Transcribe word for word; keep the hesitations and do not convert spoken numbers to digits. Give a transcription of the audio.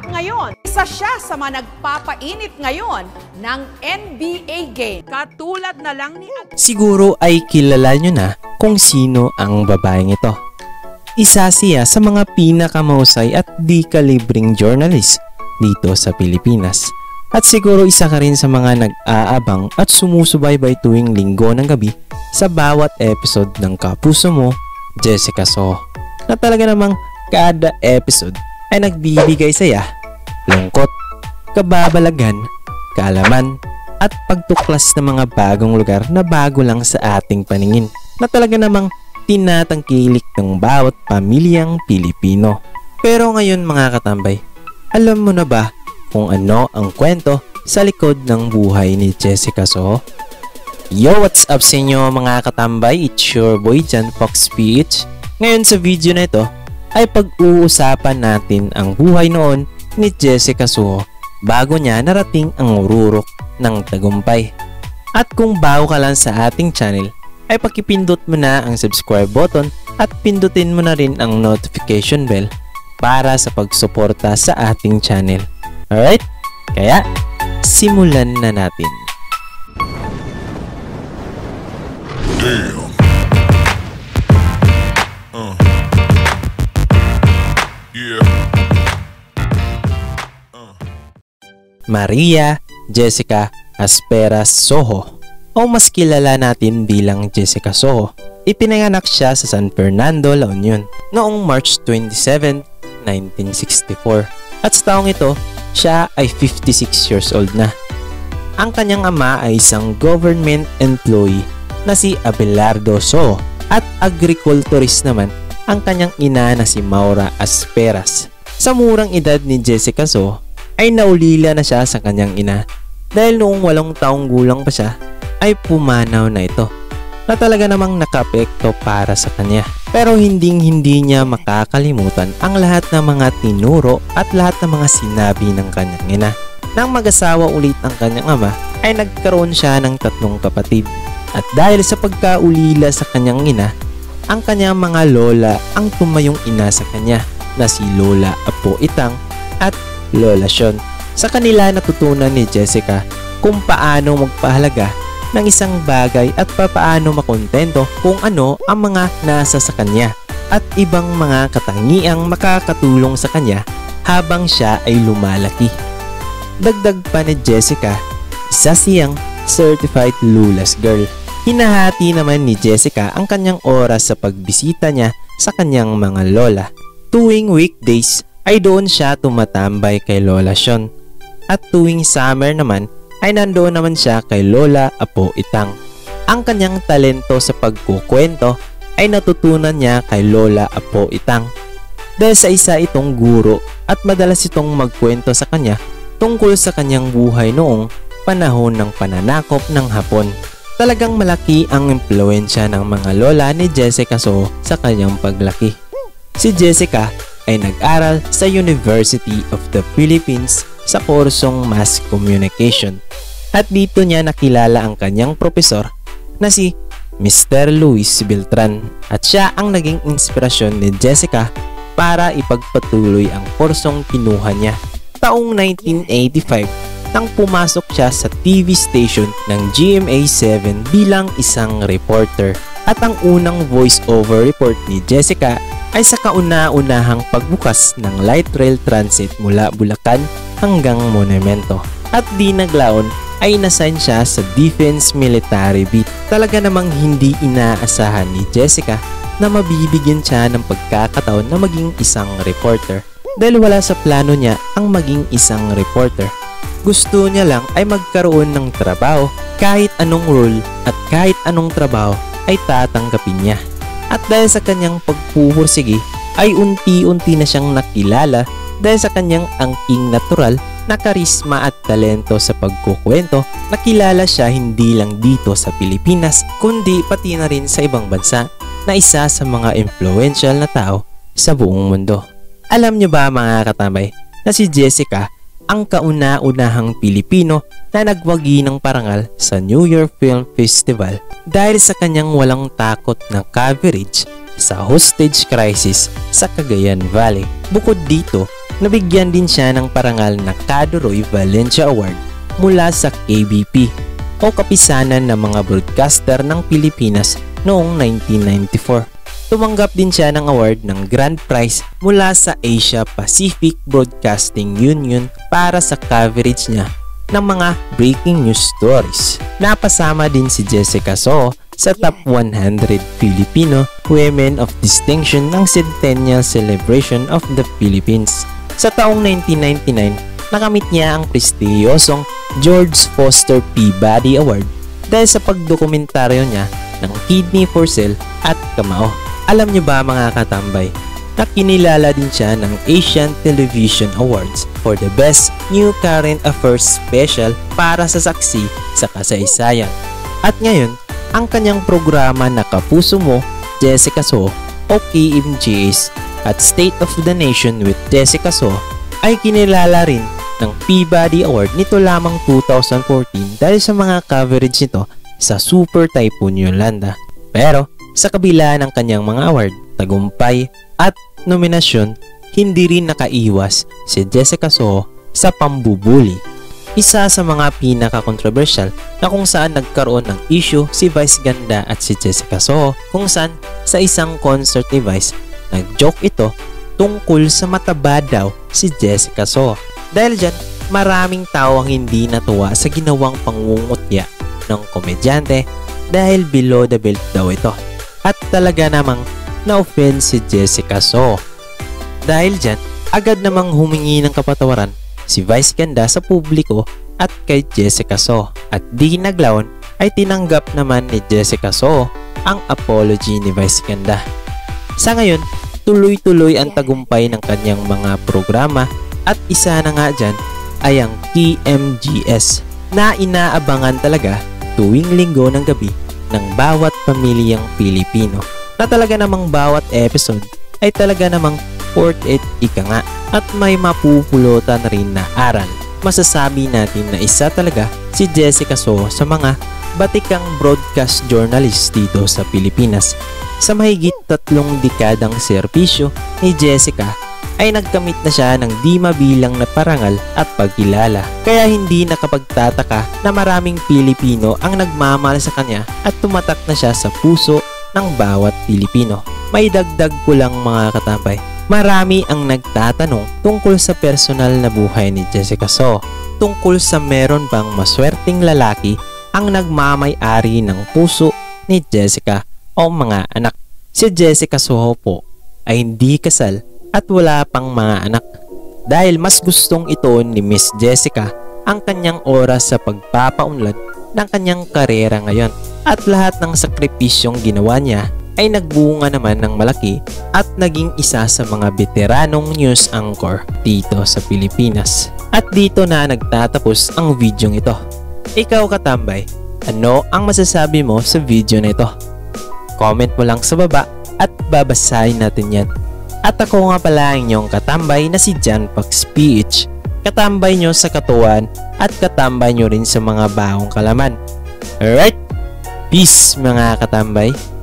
Ngayon, isa siya sa mga nagpapainit ngayon ng N B A game. Katulad na lang ni... Siguro ay kilala nyo na kung sino ang babaeng ito. Isa siya sa mga pinakamahusay at di kalibring journalist dito sa Pilipinas. At siguro isa ka rin sa mga nag-aabang at sumusubaybay tuwing linggo ng gabi sa bawat episode ng Kapuso Mo, Jessica Soho, na talaga namang kada episode ay nagbibigay saya, lungkot, kababalagan, kaalaman, at pagtuklas ng mga bagong lugar na bago lang sa ating paningin, na talaga namang tinatangkilik ng bawat pamilyang Pilipino. Pero ngayon mga katambay, alam mo na ba kung ano ang kwento sa likod ng buhay ni Jessica Soho? Yo, what's up sa inyo mga katambay? It's your boy johnfoxph. Ngayon sa video na ito ay pag-uusapan natin ang buhay noon ni Jessica Soho bago niya narating ang ururok ng tagumpay. At kung bago ka lang sa ating channel ay pakipindot mo na ang subscribe button at pindutin mo na rin ang notification bell para sa pagsuporta sa ating channel. Alright? Kaya simulan na natin. Damn. Uh. Yeah. Uh. Maria Jessica Asperas Soho, o mas kilala natin bilang Jessica Soho, ipinanganak siya sa San Fernando, La Union noong March twenty-seventh, nineteen sixty-four. At sa taong ito, siya ay fifty-six years old na. Ang kanyang ama ay isang government employee na si Abelardo Soho at agriculturist naman ang kanyang ina na si Maura Asperas. Sa murang edad ni Jessica Soho ay naulila na siya sa kanyang ina dahil noong walong taong gulang pa siya ay pumanaw na ito, na talaga namang nakapekto para sa kanya. Pero hinding hindi niya makakalimutan ang lahat ng mga tinuro at lahat ng mga sinabi ng kanyang ina. Nang mag-asawa ulit ang kanyang ama ay nagkaroon siya ng tatlong kapatid. At dahil sa pagkaulila sa kanyang ina, ang kanyang mga lola ang tumayong ina sa kanya na si Lola Apo Itang at Lola Sion. Sa kanila natutunan ni Jessica kung paano magpahalaga ng isang bagay at papaano makontento kung ano ang mga nasa sa kanya at ibang mga katangiang makakatulong sa kanya habang siya ay lumalaki. Dagdag pa ni Jessica, isa siyang certified Lula's girl. Hinahati naman ni Jessica ang kanyang oras sa pagbisita niya sa kanyang mga lola. Tuwing weekdays ay doon siya tumatambay kay Lola Sion. At tuwing summer naman ay nandoon naman siya kay Lola Apo Itang. Ang kanyang talento sa pagkukwento ay natutunan niya kay Lola Apo Itang dahil sa isa itong guro at madalas itong magkwento sa kanya tungkol sa kanyang buhay noong panahon ng pananakop ng Hapon. Talagang malaki ang impluwensya ng mga lola ni Jessica Soho sa kanyang paglaki. Si Jessica ay nag-aral sa University of the Philippines sa kursong Mass Communication. At dito niya nakilala ang kanyang profesor na si Mister Luis Beltran. At siya ang naging inspirasyon ni Jessica para ipagpatuloy ang kursong kinuha niya. Taong nineteen eighty-five nang pumasok siya sa T V station ng G M A seven bilang isang reporter. At ang unang voice-over report ni Jessica ay sa kauna-unahang pagbukas ng light rail transit mula Bulacan hanggang Monumento. At di naglaon ay nasign siya sa Defense Military Beat. Talaga namang hindi inaasahan ni Jessica na mabibigyan siya ng pagkakataon na maging isang reporter dahil wala sa plano niya ang maging isang reporter. Gusto niya lang ay magkaroon ng trabaho, kahit anong role at kahit anong trabaho ay tatanggapin niya. At dahil sa kanyang pagpupursige ay unti-unti na siyang nakilala dahil sa kanyang angking natural na karisma at talento sa pagkukwento. Nakilala siya hindi lang dito sa Pilipinas kundi pati na rin sa ibang bansa na isa sa mga influential na tao sa buong mundo. Alam niyo ba mga katambay na si Jessica ang kauna-unahang Pilipino na nagwagi ng parangal sa New York Film Festival dahil sa kanyang walang takot na coverage sa hostage crisis sa Cagayan Valley. Bukod dito, nabigyan din siya ng parangal na Caduroy Valencia Award mula sa K B P o Kapisanan ng mga Broadcaster ng Pilipinas noong nineteen ninety-four. Tumanggap din siya ng award ng Grand Prize mula sa Asia Pacific Broadcasting Union para sa coverage niya ng mga breaking news stories. Napasama din si Jessica Soho sa Top one hundred Filipino Women of Distinction ng Centennial Celebration of the Philippines. Sa taong nineteen ninety-nine, nakamit niya ang prestiyosong George Foster Peabody Award dahil sa pagdokumentaryo niya ng Kidney for Sale at Kamao. Alam niyo ba mga katambay, na kinilala din siya ng Asian Television Awards for the Best New Current Affairs Special para sa saksi sa kasaysayan. At ngayon, ang kanyang programa na Kapuso Mo, Jessica Soho o K M G S at State of the Nation with Jessica Soho ay kinilala rin ng Peabody Award nito lamang two thousand fourteen dahil sa mga coverage nito sa Super Typhoon Yolanda. Pero sa kabila ng kanyang mga award, tagumpay at nominasyon, hindi rin nakaiwas si Jessica Soho sa pambubuli. Isa sa mga pinaka-controversial na kung saan nagkaroon ng issue si Vice Ganda at si Jessica Soho kung saan sa isang concert ni Vice, nag-joke ito tungkol sa mataba daw si Jessica Soho. Dahil dyan, maraming tao ang hindi natuwa sa ginawang pangungutya ng komedyante dahil below the belt daw ito. At talaga namang na-offend si Jessica Soho. Dahil dyan, agad namang humingi ng kapatawaran si Vice Ganda sa publiko at kay Jessica Soho. At di naglaon ay tinanggap naman ni Jessica Soho ang apology ni Vice Ganda. Sa ngayon, tuloy-tuloy ang tagumpay ng kanyang mga programa at isa na nga dyan ay ang K M G S na inaabangan talaga tuwing linggo ng gabi ng bawat pamilyang Pilipino, na talaga namang bawat episode ay talaga namang worth it ika nga at may mapupulutan rin na aral. Masasabi natin na isa talaga si Jessica Soho sa mga batikang broadcast journalist dito sa Pilipinas. Sa mahigit tatlong dekadang serbisyo ni Jessica ay nagkamit na siya ng di mabilang na parangal at pagkilala. Kaya hindi nakapagtataka na maraming Pilipino ang nagmamahal sa kanya at tumatak na siya sa puso ng bawat Pilipino. May dagdag ko lang mga katambay. Marami ang nagtatanong tungkol sa personal na buhay ni Jessica Soho. Tungkol sa meron bang maswerteng lalaki ang nagmamay-ari ng puso ni Jessica o mga anak. Si Jessica Soho po ay hindi kasal at wala pang mga anak dahil mas gustong ituon ni Miss Jessica ang kanyang oras sa pagpapaunlad ng kanyang karera ngayon, at lahat ng sakripisyong ginawa niya ay nagbunga naman ng malaki at naging isa sa mga veteranong news anchor dito sa Pilipinas. At dito na nagtatapos ang video ito. Ikaw katambay, ano ang masasabi mo sa video na ito? Comment mo lang sa baba at babasahin natin yan. At ako nga pala ang inyong katambay na si johnfoxph. Katambay nyo sa katuwan at katambay nyo rin sa mga baong kalaman. Alright? Peace mga katambay.